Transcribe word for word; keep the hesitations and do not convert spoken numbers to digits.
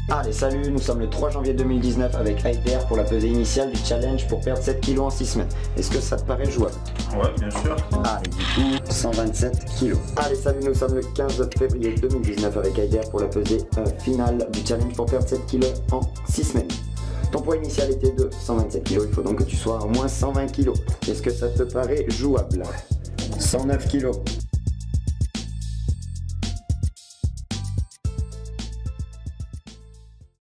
Allez, salut, nous sommes le trois janvier deux mille dix-neuf avec Aider pour la pesée initiale du challenge pour perdre sept kilos en six semaines. Est-ce que ça te paraît jouable? Ouais, bien sûr. Allez, du coup, cent vingt-sept kilos. Allez, salut, nous sommes le quinze février deux mille dix-neuf avec Aider pour la pesée euh, finale du challenge pour perdre sept kilos en six semaines. Ton poids initial était de cent vingt-sept kilos, il faut donc que tu sois à moins cent vingt kilos. Est-ce que ça te paraît jouable? cent neuf kilos.